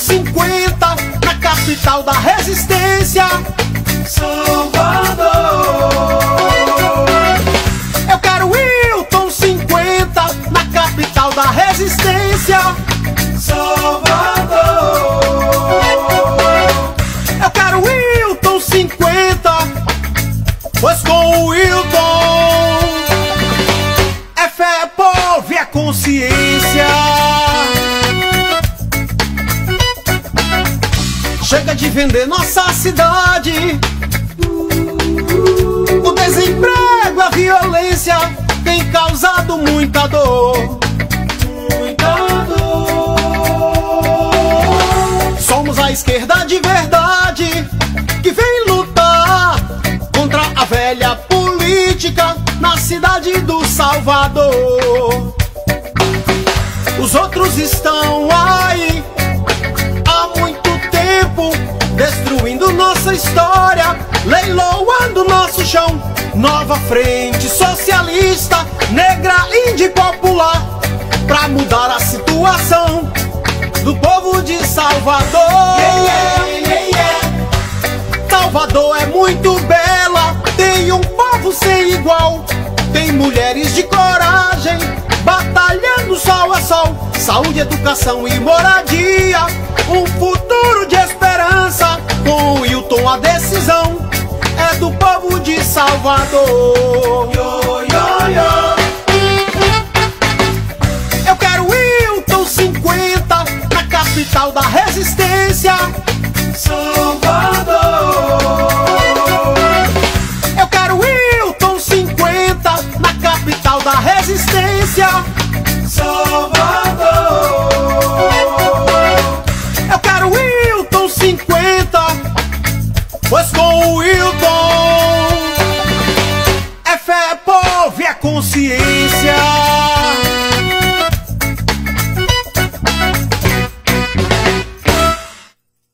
50, na capital da resistência, Salvador. Eu quero Hilton 50, na capital da resistência, Salvador. Eu quero Hilton 50, pois com o Hilton é fé, é povo e é consciência. Chega de vender nossa cidade. O desemprego, a violência tem causado muita dor. Muita dor. Somos a esquerda de verdade que vem lutar contra a velha política na cidade do Salvador. Os outros estão aí há muito tempo, destruindo nossa história, leiloando nosso chão. Nova frente socialista, negra, índia e popular, pra mudar a situação do povo de Salvador. Salvador é muito bela, tem um povo sem igual, tem mulheres de coragem, batalhando sol a sol. Saúde, educação e moradia, um futuro de esperança. Com o Hilton a decisão é do povo de Salvador. Eu quero Hilton 50, na capital da resistência, Salvador. Eu quero Hilton 50, na capital da resistência, Salvador. Eu quero Hilton 50, pois com o Hilton é fé, é povo e é consciência.